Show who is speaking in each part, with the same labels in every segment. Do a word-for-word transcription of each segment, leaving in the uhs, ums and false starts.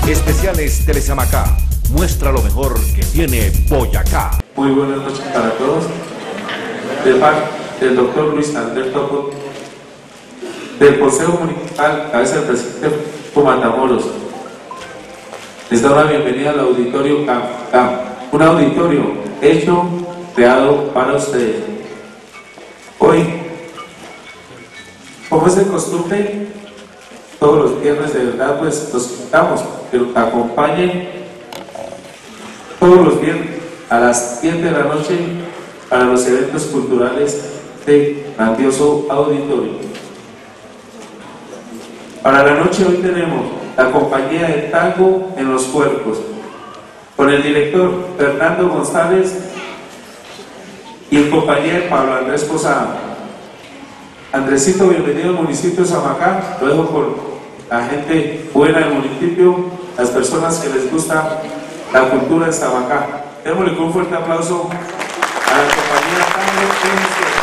Speaker 1: Especiales Telesamacá. Muestra lo mejor que tiene Boyacá.
Speaker 2: Muy buenas noches para todos. De parte del doctor Luis Alberto Aponte, del Consejo Municipal, cabeza del presidente Matamoros, les da una bienvenida al auditorio C A M. C A M, un auditorio hecho, creado para ustedes. Hoy, como es de costumbre, todos los viernes de verdad pues los invitamos que nos acompañen todos los viernes a las diez de la noche para los eventos culturales de grandioso auditorio. Para la noche hoy tenemos la compañía de Tango en los Cuerpos con el director Fernando González y en compañía de Pablo Andrés Posada. Andresito, bienvenido al municipio de Samacá. Lo dejo con la gente buena del municipio, las personas que les gusta la cultura de Samacá. Démosle con un fuerte aplauso a la compañía Tango en los Cuerpos.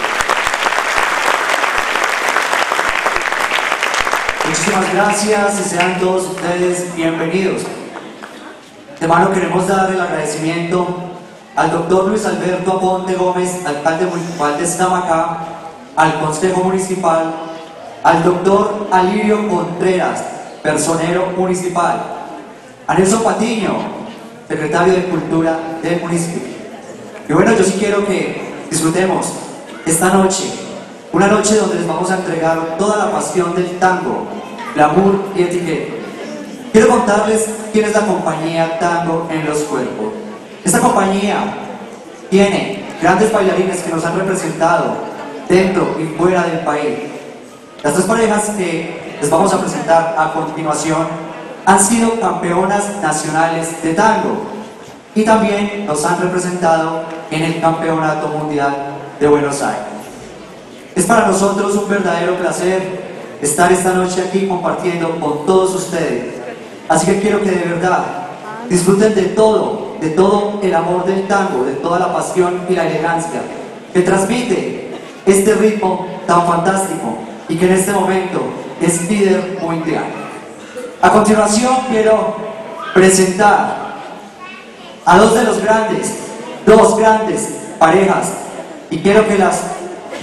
Speaker 3: Muchísimas gracias y sean todos ustedes bienvenidos. De mano queremos dar el agradecimiento al doctor Luis Alberto Aponte Gómez, alcalde municipal de Samacá, al Consejo Municipal, al doctor Alirio Contreras, personero municipal, a Nelson Patiño, secretario de Cultura del municipio. Y bueno, yo sí quiero que disfrutemos esta noche, una noche donde les vamos a entregar toda la pasión del tango, glamour y etiqueta. Quiero contarles quién es la compañía Tango en los Cuerpos. Esta compañía tiene grandes bailarines que nos han representado dentro y fuera del país. Las tres parejas que les vamos a presentar a continuación han sido campeonas nacionales de tango y también nos han representado en el Campeonato Mundial de Buenos Aires. Es para nosotros un verdadero placer estar esta noche aquí compartiendo con todos ustedes. Así que quiero que de verdad disfruten de todo, de todo el amor del tango, de toda la pasión y la elegancia que transmite este ritmo tan fantástico y que en este momento es líder mundial. A continuación quiero presentar a dos de los grandes, dos grandes parejas y quiero que las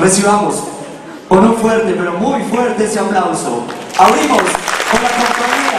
Speaker 3: recibamos con un fuerte, pero muy fuerte ese aplauso. Abrimos con la compañía